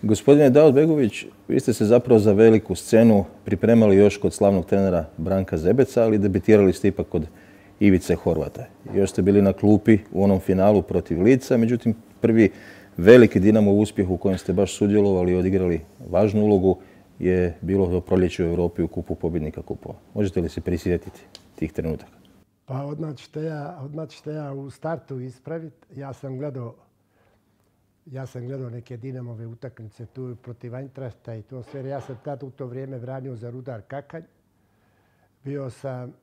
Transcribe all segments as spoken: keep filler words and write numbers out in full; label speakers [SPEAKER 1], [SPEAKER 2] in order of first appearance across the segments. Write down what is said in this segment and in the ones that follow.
[SPEAKER 1] Gospodine Davor-Begović, vi ste se zapravo za veliku scenu pripremali još kod slavnog trenera Branka Zebeca, ali debitirali ste ipak kod Ivice Horvata. Još ste bili na klupi u onom finalu protiv Lica, međutim prvi veliki Dinamov uspjeh u kojem ste baš sudjelovali i odigrali važnu ulogu je bilo do proljeća u Europi u kupu pobjednika kupova. Možete li se prisjetiti tih trenutaka?
[SPEAKER 2] Pa odmah ćete ja, odmah ćete ja u startu ispraviti. Ja sam gledao Ja sam gledao neke Dinamove utakmice tu protiv Eintrachta i to sve. Ja sam tad u to vrijeme branio za Rudar Kakanj. Bio sam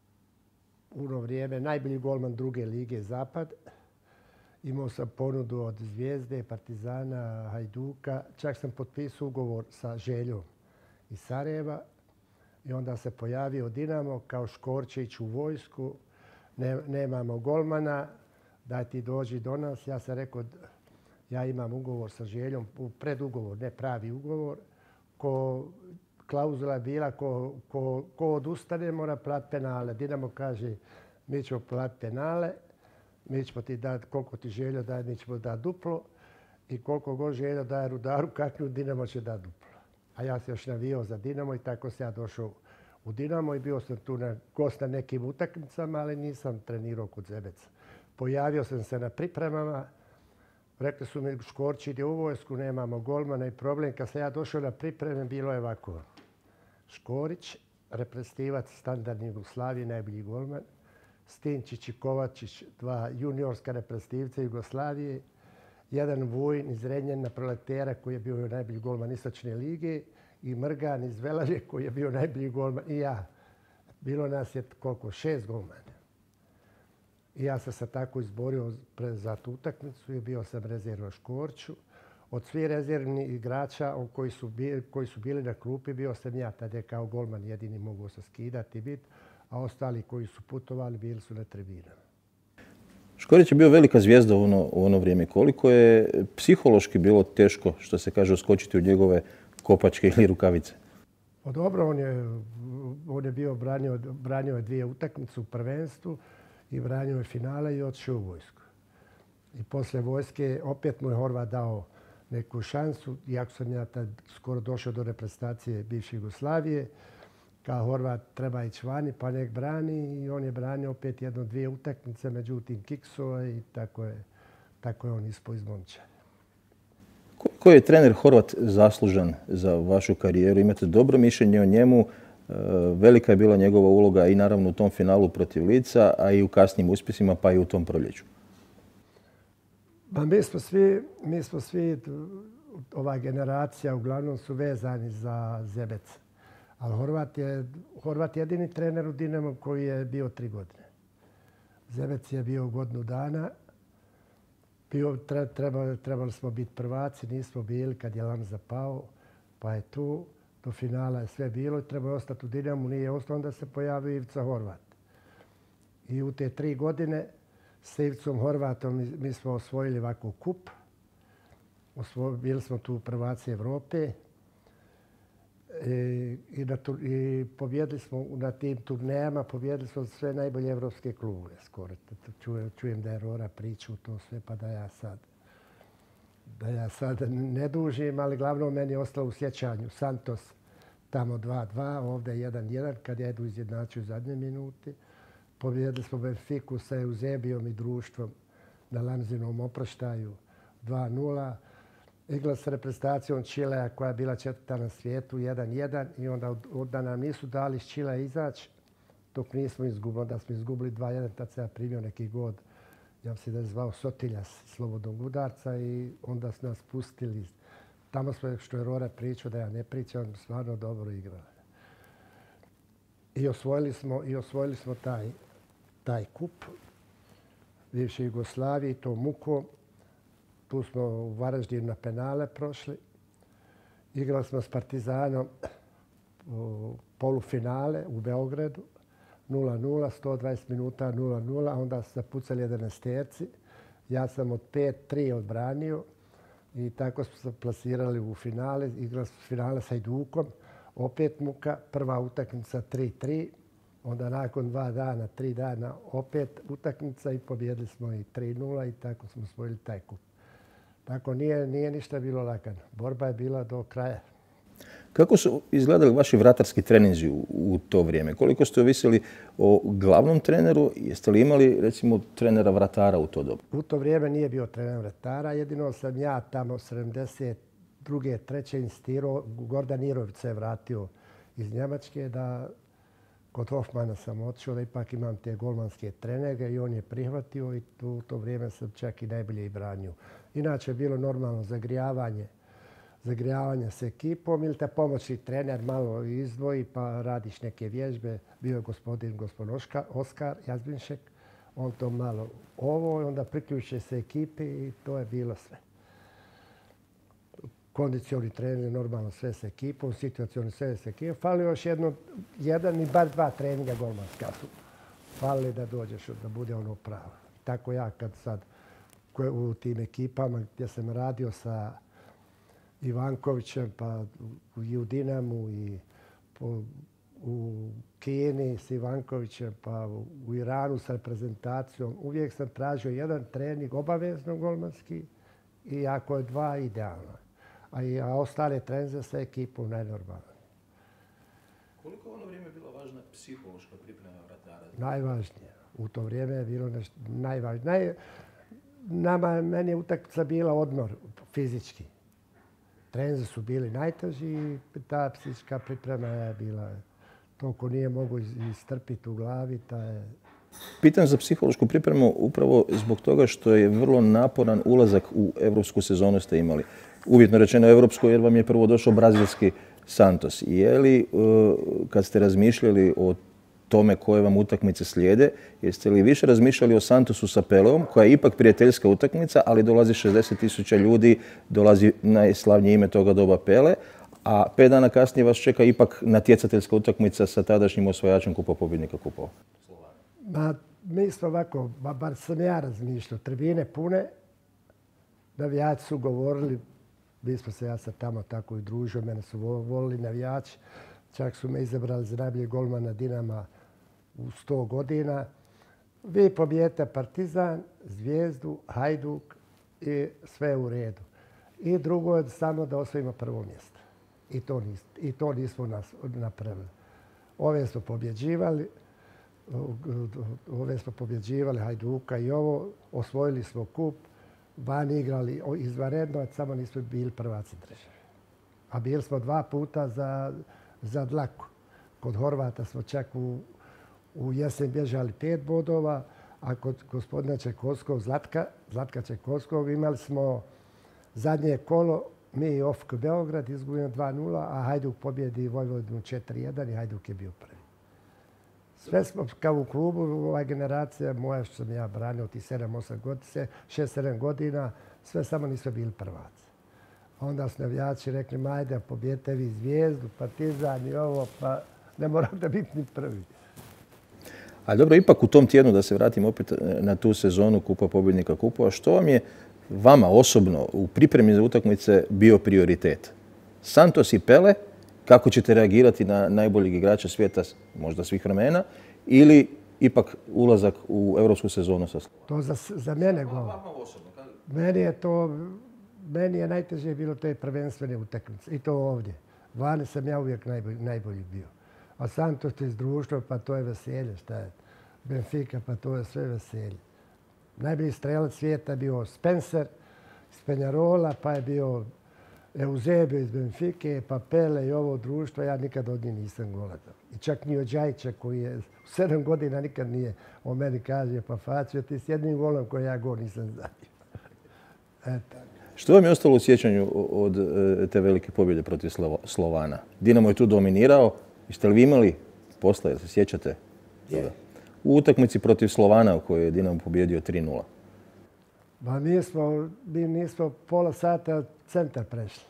[SPEAKER 2] u ono vrijeme najbolji golman druge lige Zapad. Imao sam ponudu od Zvijezde, Partizana, Hajduka. Čak sam potpisao ugovor sa Željom iz Sarajeva. I onda se pojavio Dinamo kao Škorčić u vojsku. Ne, nemamo golmana, daj ti dođi do nas. Ja sam rekao, ja imam ugovor sa Željom, predugovor, ne pravi ugovor. Ko klauzula je bila, ko, ko, ko odustane mora platiti penale. Dinamo kaže, mi ćemo platiti penale, mi ćemo ti dati koliko ti Željo daje, mi ćemo dati duplo. I koliko god Željo daje Rudaru kaknu, Dinamo će dati duplo. A ja sam još navijao za Dinamo i tako sam ja došao u Dinamo i bio sam tu na gost na nekim utakmicama, ali nisam trenirao kod Zebeca. Pojavio sam se na pripremama. Rekli su mi, Škorć ide u vojsku, nemamo golmana i problem. Kad sam ja došao na pripreme, bilo je ovako. Škorić, reprezentativac standardni Jugoslavije, najbolji golman. Stinčić i Kovačić, dva juniorska reprezentativca Jugoslavije. Jedan Vujin iz Renjanina Proletera koji je bio najbolji golman Istočne lige. I Mrgan iz Velaže koji je bio najbolji golman. I ja. Bilo nas je koliko? Šest golmana. I ja sam se tako izborio za tu utakmicu i bio sam rezerva Škorću. Od svih rezervnih igrača koji su, bili, koji su bili na klupi bio sam ja. Tada je kao golman jedini mogao se skidati i biti, a ostali koji su putovali bili su na tribinama.
[SPEAKER 1] Škorić je bio velika zvijezda u ono, u ono vrijeme. Koliko je psihološki bilo teško, što se kaže, uskočiti u njegove kopačke ili rukavice?
[SPEAKER 2] Pa dobro, on je, on je bio branio, branio je dvije utakmice u prvenstvu i branio je finale i otišao u vojsku. I poslije vojske opet mu je Horvat dao neku šansu, iako sam ja tad skoro došao do reprezentacije bivše Jugoslavije. Kao Horvat treba ići vani pa nek brani i on je branio opet jedno dvije utakmice, međutim kiksova i tako je, tako je on ispao iz momčad.
[SPEAKER 1] Koji je trener Horvat zaslužan za vašu karijeru? Imate dobro mišljenje o njemu? Velika je bila njegova uloga i naravno u tom finalu protiv Lica, a i u kasnijim uspjesima, pa i u tom proljeću.
[SPEAKER 2] Pa mi smo svi, mi smo svi, ova generacija uglavnom su vezani za Zebeca. Ali Horvat je, Horvat je jedini trener u Dinamu koji je bio tri godine. Zebec je bio godinu dana. Bio, trebali, trebali smo biti prvaci, nismo bili kad je Lamza pao, pa je tu. Do finala je sve bilo i treba ostati u Dinamu. Nije ostao, onda se pojavio Ivica Horvat. I u te tri godine s Ivicom Horvatom mi, mi smo osvojili ovako kup. Osvoj, bili smo tu prvaci Evrope. I, i, na, i pobjedili smo na tim turnejama, pobjedili smo sve najbolje evropske klubove skoro. Čujem, čujem da je Rora pričao to sve, pa da ja sad da ja sad ne dužim, ali glavno meni je ostalo u sjećanju Santos tamo dva dva, ovdje jedan jedan, kad ja idu izjednačio u zadnje minuti. Pobjedili smo Benfiku sa Eusebijom i društvom na Lamzinom oproštaju dva nula. Igrali s reprezentacijom Čilea koja je bila četvrta na svijetu jedan jedan i onda, onda nam nisu dali iz Čilea izaći dok nismo izgubili. Onda smo izgubili dva jedan, tad sam ja primio neki god. Ja se da je zvao Sotilja slobodnog udarca i onda su nas pustili. Tamo smo, što je Rora pričao, da ja ne pričam, stvarno dobro igrali. I osvojili smo, i osvojili smo taj, taj kup bivše Jugoslavije, to muko. Tu smo u Varaždinu na penale prošli. Igrali smo s Partizanom u polufinale u Beogradu. nula nula, sto dvadeset minuta nula nula, onda su zapucali jedanaesterci. Ja sam od pet tri odbranio i tako smo se plasirali u finale. Igrali smo finale sa Hajdukom. Opet muka, prva utakmica tri tri. Onda nakon dva dana, tri dana opet utakmica i pobjedili smo i tri nula i tako smo osvojili taj kup. Tako nije, nije ništa bilo lagano. Borba je bila do kraja.
[SPEAKER 1] Kako su izgledali vaši vratarski treninzi u, u to vrijeme? Koliko ste ovisili o glavnom treneru? Jeste li imali, recimo, trenera vratara u to dobu?
[SPEAKER 2] U to vrijeme nije bio trener vratara. Jedino sam ja tamo sedamdeset druge treće insistirao. Gordan Irović se je vratio iz Njemačke da kod Hofmana sam otišao da ipak imam te golmanske trenere i on je prihvatio i u to vrijeme sam čak i najbolje i branio. Inače je bilo normalno zagrijavanje, zagrijavanje s ekipom ili te pomoćni trener malo izdvoji pa radiš neke vježbe. Bio je gospodin, gospodin Oskar Jazbinšek, on to malo ovo i onda priključuje se ekipi i to je bilo sve. Kondicioni trening, normalno sve s ekipom, situacioni sve s ekipom. Fali još jedno, jedan i bar dva treninga golmanska su. Fali da dođeš, da bude ono pravo. Tako ja kad sad u tim ekipama gdje sam radio sa Ivankovićem, pa i u Dinamu i po, u Kini s Ivankovićem, pa u Iranu sa reprezentacijom, uvijek sam tražio jedan trening obavezno golmanski i ako je dva, idealno. A, i, a ostale treninze sa ekipom najnormalnije.
[SPEAKER 1] Koliko ono vrijeme bila važna psihološka priprema vratara?
[SPEAKER 2] Najvažnije. U to vrijeme je bilo nešto najvažnije. Naj, nama, meni je utakmica bila odmor fizički. Treninzi su bili najteži i ta psihička priprema je bila to ko nije mogu istrpiti u glavi. Ta je...
[SPEAKER 1] Pitam za psihološku pripremu upravo zbog toga što je vrlo naporan ulazak u evropsku sezonu ste imali. Uvjetno rečeno evropsko jer vam je prvo došao brazilski Santos. Je li, kad ste razmišljali o tome koje vam utakmice slijede, jeste li više razmišljali o Santosu sa Peleom, koja je ipak prijateljska utakmica, ali dolazi šezdeset tisuća ljudi, dolazi najslavnije ime toga doba Pele, a pet dana kasnije vas čeka ipak natjecateljska utakmica sa tadašnjim osvajačem kupa pobjednika kupova?
[SPEAKER 2] Ma, mi smo ovako, bar sam ja razmišljao, tribine pune, navijači su govorili, mi smo se ja sad tamo tako i družio, mene su volili navijači, čak su me izabrali za najboljeg golmana Dinama u sto godina. Vi pobijete Partizan, Zvijezdu, Hajduk i sve u redu. I drugo je samo da osvojimo prvo mjesto. I to, nis, i to nismo nas, napravili. Ove smo pobjeđivali, ove smo pobjeđivali Hajduka i ovo, osvojili smo kup, vani igrali izvanredno, samo nismo bili prvaci države. A bili smo dva puta za, za dlaku. Kod Horvata smo čak u, u jesen bježali pet bodova, a kod gospodina Čekovskog, Zlatka, Zlatka Čekovskog, imali smo zadnje kolo, mi i O F K Beograd izgubimo dva nula, a Hajduk pobjedi Vojvodinu četiri jedan i Hajduk je bio prvi. Sve smo kao u klubu, ova generacija moja što sam ja branio ti sedam osam godina, šest sedam godina, sve samo nisu bili prvaci. Onda su navijači rekli, majde, pobijete vi Zvijezdu, Partizan i ovo, pa ne morate biti ni prvi.
[SPEAKER 1] A dobro, ipak u tom tjednu, da se vratim opet na tu sezonu Kupa pobjednika kupova, što vam je vama osobno u pripremi za utakmice bio prioritet? Santos i Pele, kako ćete reagirati na najboljeg igrača svijeta, možda svih vremena, ili ipak ulazak u europsku sezonu sa Slovanom?
[SPEAKER 2] To za, za mene govori. Meni je to, meni je najteže bilo te prvenstvene utakmice. I to ovdje. Vani sam ja uvijek najbolji, najbolji bio. A Santos iz društva, pa to je veselje. Šta je? Benfica, pa to je sve veselje. Najbolji strelac svijeta je bio Spencer iz Penjarola, pa je bio Eusebio iz Benfike, pa Pele i ovo društvo. Ja nikad od njih nisam goladao. I čak ni od Đajića koji je u sedam godina nikad nije o meni kaže, pa Facio, ti s jednim golom koji ja gol nisam zadio. Eto.
[SPEAKER 1] Što vam je ostalo u sjećanju od te velike pobjede protiv Slovana? Dinamo je tu dominirao. Jeste li vi imali posla, jel se sjećate?
[SPEAKER 2] Je.
[SPEAKER 1] U utakmici protiv Slovana u kojoj je Dinamo pobjedio tri nula.
[SPEAKER 2] Ma mi smo, mi nismo pola sata centar prešli.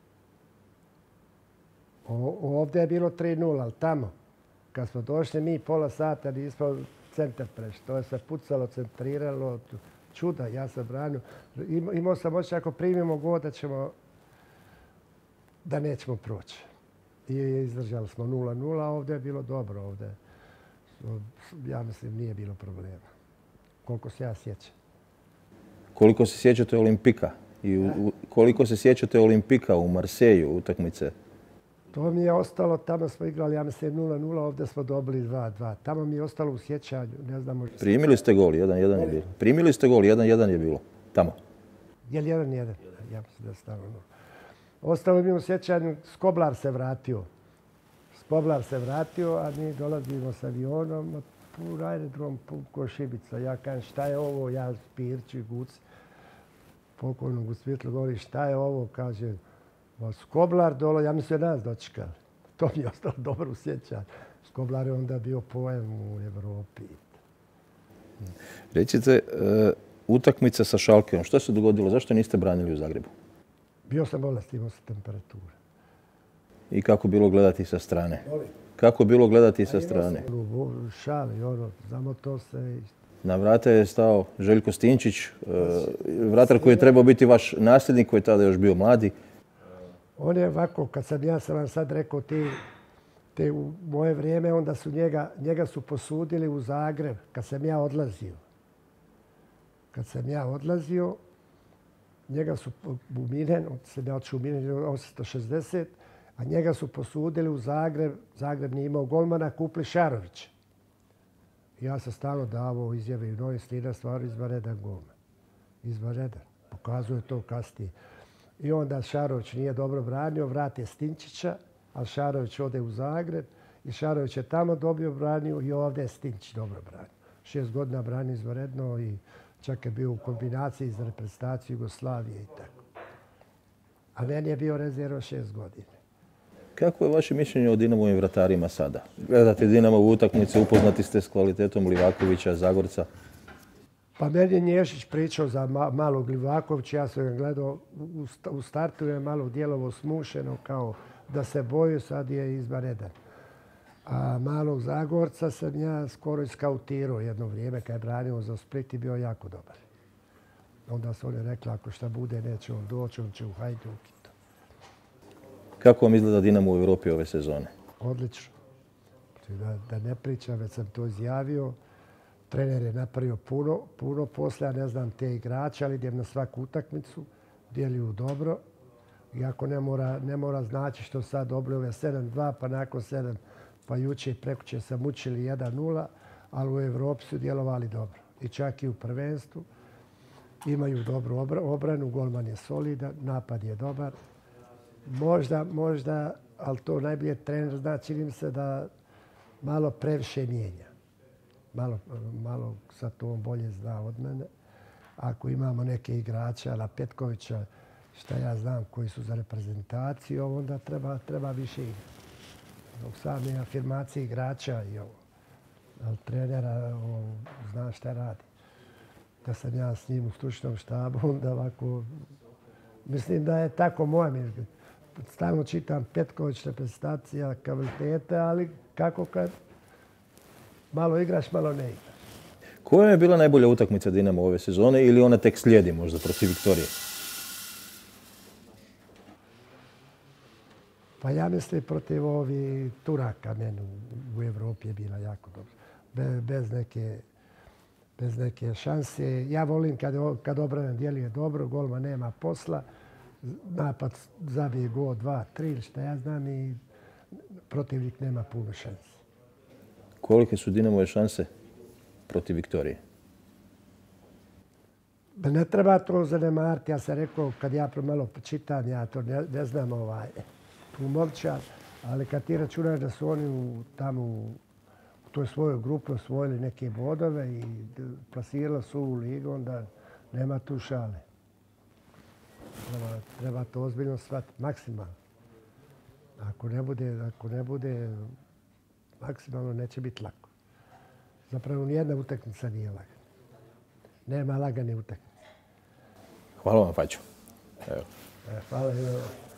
[SPEAKER 2] O, ovdje je bilo tri nula, ali tamo, kad smo došli mi pola sata nismo centar prešli. To je se pucalo, centriralo, čuda, ja sam branio. Imao sam oči ako primimo gol da ćemo, da nećemo proći. I izdržali smo nula nula, ovdje je bilo dobro. Ovdje, ja mislim, nije bilo problema. Koliko se ja sjećam.
[SPEAKER 1] Koliko se sjećate Olimpika? I u, u, koliko se sjećate Olimpika u Marseju utakmice?
[SPEAKER 2] To mi je ostalo, tamo smo igrali, ja mislim, nula nula, ovdje smo dobili dva dva. Tamo mi je ostalo u sjećanju, ne znam možda...
[SPEAKER 1] Primili ste gol, jedan jedan je bilo. Primili ste gol, jedan jedan je bilo, tamo.
[SPEAKER 2] Je li jedan jedan? Ja mislim da stavno. Ostalo mi u sjećanju, Skoblar se vratio. Skoblar se vratio, a mi dolazimo s avionom, pun aerodrom, pun ko šibica. Ja kažem, šta je ovo? Ja Pirću i Guc, pokojnog u svjetlu, govori, šta je ovo? Kaže, Skoblar dolo, ja mislim nas dočekali. To mi je ostalo dobro u sjećanju. Skoblar je onda bio pojam u Evropi.
[SPEAKER 1] Recite, uh, utakmica sa Schalkeom, što se dogodilo? Zašto niste branili u Zagrebu?
[SPEAKER 2] Bio sam bolest, imao sam temperature.
[SPEAKER 1] I kako bilo gledati sa strane? Kako bilo gledati sa strane?
[SPEAKER 2] Šali, ono, znamo to se...
[SPEAKER 1] Na vrata je stao Željko Stinčić, vratar koji je trebao biti vaš nasljednik, koji je tada još bio mladi.
[SPEAKER 2] On je ovako, kad sam ja sam vam sad rekao, te, te u moje vrijeme, onda su njega, njega su posudili u Zagreb, kad sam ja odlazio. Kad sam ja odlazio, njega su u Minen, on se ne otišao u Minen, osamsto šezdeset, a njega su posudili u Zagreb. Zagreb nije imao golmana, kupili Šarovića. Ja sam stalno davao izjave i novi slina stvar izvanredan golman. Izvanredan. Pokazuje to kasnije. I onda Šarović nije dobro branio, vrate Stinčića, a Šarović ode u Zagreb i Šarović je tamo dobio branio i ovdje je Stinčić dobro branio. Šest godina branio izvanredno i čak je bio u kombinaciji za reprezentaciju Jugoslavije i tako. A meni je bio rezerva šest godina.
[SPEAKER 1] Kako je vaše mišljenje o Dinamovim vratarima sada? Gledate Dinamovu utakmicu, upoznati ste s kvalitetom Livakovića, Zagorca?
[SPEAKER 2] Pa meni je Nješić pričao za malog Livakovića, ja sam ga gledao, u startu je malo djelovo smušeno, kao da se boju, sad je izvanredan. A malog Zagorca sam ja skoro iskautirao jedno vrijeme, kad je branio za Split i bio jako dobar. Onda su oni rekli, ako šta bude, neće on doći, on će u Hajduk i to.
[SPEAKER 1] Kako vam izgleda Dinamo u Europi ove sezone?
[SPEAKER 2] Odlično. Da, da ne pričam, već sam to izjavio. Trener je napravio puno, puno posle, ja ne znam te igrače, ali idem na svaku utakmicu, djeluju dobro. Iako ne mora, ne mora znači što sad dobro ove sedam dva, pa nakon sedam, pa juče i prekuće sam učili jedan nula, ali u Evropi su djelovali dobro. I čak i u prvenstvu. Imaju dobru obranu, golman je solidan, napad je dobar. Možda, možda, ali to najbolje trener zna, čini mi se da malo previše mijenja. Malo, malo sad to on bolje zna od mene. Ako imamo neke igrače, ala Petkovića, šta ja znam, koji su za reprezentaciju, onda treba, treba više igrati. Dok same afirmacije igrača i ovo. Ali trenera ovo, zna šta radi. Da sam ja s njim u stručnom štabu, onda ovako... Mislim da je tako moje mišljenje. Stalno čitam Petković, reprezentacija, kvalitete, ali kako kad malo igraš, malo ne igraš.
[SPEAKER 1] Koja je bila najbolja utakmica Dinamo ove sezone ili ona tek slijedi možda protiv Viktorije?
[SPEAKER 2] Pa ja mislim protiv ovih Turaka meni u Evropi je bila jako dobro. Be, bez, neke, bez neke šanse. Ja volim kad, kad obrana djeluje dobro, golman nema posla, napad zabije gol dva, tri ili šta ja znam i protivnik nema puno šanse.
[SPEAKER 1] Kolike su Dinamove šanse protiv Viktorije?
[SPEAKER 2] Ne treba to zanemariti. Ja sam rekao, kad ja malo čitam, ja to ne, ne znam ovaj, tu momčad, ali kad ti računaš da su oni u, tamo u toj svojoj grupi osvojili neke bodove i plasirali su u ligu, onda nema tu šale. Treba, treba to ozbiljno shvatiti, maksimalno. Ako ne bude, ako ne bude maksimalno, neće biti lako. Zapravo nijedna utakmica nije lagana. Nema lagane utakmice.
[SPEAKER 1] Hvala vam, Faćo. Evo.
[SPEAKER 2] E, hvala.